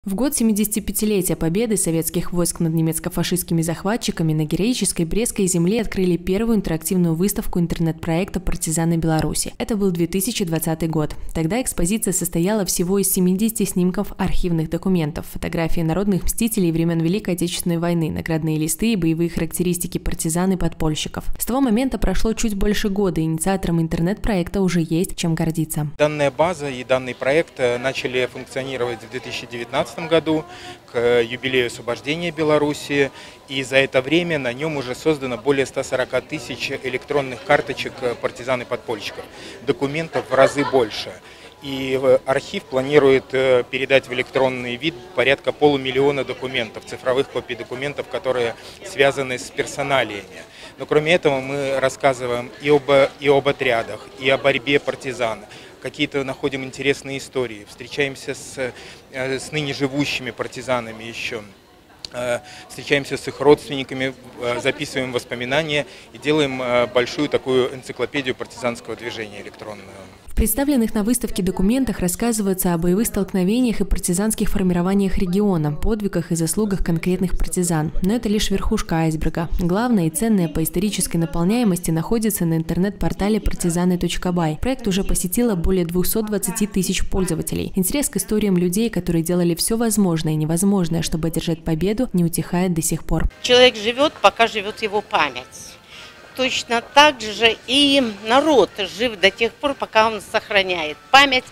В год 75-летия победы советских войск над немецко-фашистскими захватчиками на героической Брестской земле открыли первую интерактивную выставку интернет-проекта «Партизаны Беларуси». Это был 2020 год. Тогда экспозиция состояла всего из 70 снимков архивных документов, фотографии народных мстителей времен Великой Отечественной войны, наградные листы и боевые характеристики партизан и подпольщиков. С того момента прошло чуть больше года, и инициаторам интернет-проекта уже есть чем гордиться. Данная база и данный проект начали функционировать в 2019 году к юбилею освобождения Беларуси, и за это время на нем уже создано более 140 тысяч электронных карточек партизан и подпольщиков. Документов в разы больше. И архив планирует передать в электронный вид порядка 500 000 документов, цифровых копий документов, которые связаны с персоналиями. Но кроме этого мы рассказываем и об отрядах, и о борьбе партизан. Какие-то находим интересные истории, встречаемся с ныне живущими партизанами еще, встречаемся с их родственниками, записываем воспоминания и делаем большую такую энциклопедию партизанского движения электронную. В представленных на выставке документах рассказывается о боевых столкновениях и партизанских формированиях региона, подвигах и заслугах конкретных партизан. Но это лишь верхушка айсберга. Главное и ценное по исторической наполняемости находится на интернет-портале partizany.by. Проект уже посетило более 220 тысяч пользователей. Интерес к историям людей, которые делали все возможное и невозможное, чтобы одержать победу, не утихает до сих пор. Человек живет, пока живет его память. Точно так же и народ жив до тех пор, пока он сохраняет память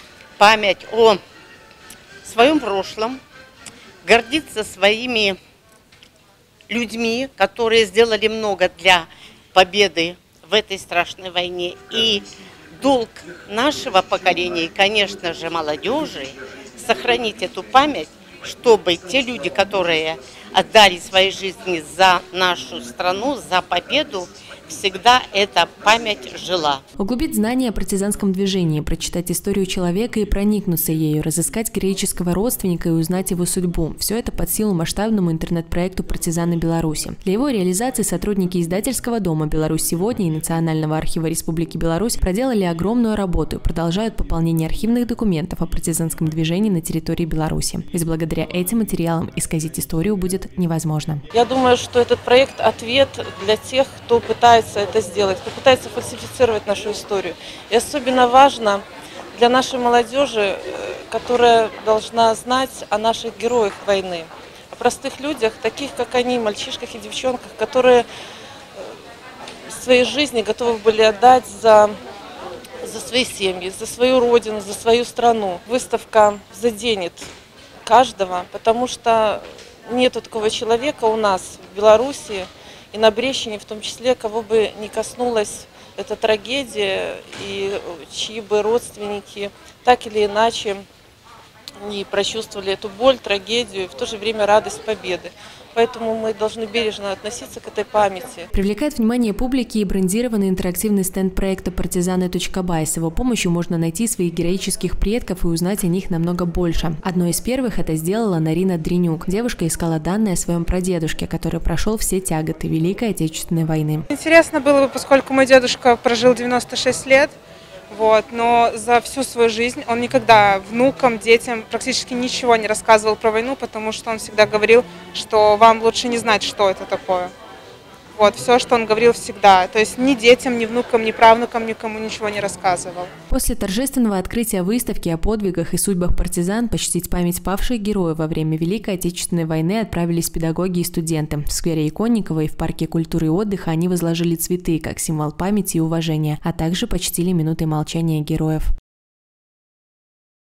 о своем прошлом, гордится своими людьми, которые сделали много для победы в этой страшной войне. И долг нашего поколения, и, конечно же, молодежи, сохранить эту память, чтобы те люди, которые отдали свои жизни за нашу страну, за победу, всегда эта память жила. Углубить знания о партизанском движении, прочитать историю человека и проникнуться ею, разыскать героического родственника и узнать его судьбу – все это под силу масштабному интернет-проекту «Партизаны Беларуси». Для его реализации сотрудники издательского дома «Беларусь сегодня» и Национального архива Республики Беларусь проделали огромную работу и продолжают пополнение архивных документов о партизанском движении на территории Беларуси. Ведь благодаря этим материалам исказить историю будет невозможно. Я думаю, что этот проект – ответ для тех, кто пытается это сделать, кто пытается фальсифицировать нашу историю. И особенно важно для нашей молодежи, которая должна знать о наших героях войны, о простых людях, таких как они, мальчишках и девчонках, которые своей жизни готовы были отдать за свои семьи, за свою родину, за свою страну. Выставка заденет каждого, потому что нету такого человека у нас в Беларуси и на Брестщине, в том числе, кого бы не коснулась эта трагедия, и чьи бы родственники так или иначе не прочувствовали эту боль, трагедию и в то же время радость победы. Поэтому мы должны бережно относиться к этой памяти. Привлекает внимание публики и брендированный интерактивный стенд проекта partizany.by. С его помощью можно найти своих героических предков и узнать о них намного больше. Одной из первых это сделала Нарина Дренюк. Девушка искала данные о своем прадедушке, который прошел все тяготы Великой Отечественной войны. Интересно было бы, поскольку мой дедушка прожил 96 лет, но за всю свою жизнь он никогда внукам, детям практически ничего не рассказывал про войну, потому что он всегда говорил, что вам лучше не знать, что это такое. Все, что он говорил всегда. То есть ни детям, ни внукам, ни правнукам никому ничего не рассказывал. После торжественного открытия выставки о подвигах и судьбах партизан почтить память павших героев во время Великой Отечественной войны отправились педагоги и студенты. В сквере Иконникова и в парке культуры и отдыха они возложили цветы как символ памяти и уважения, а также почтили минутой молчания героев.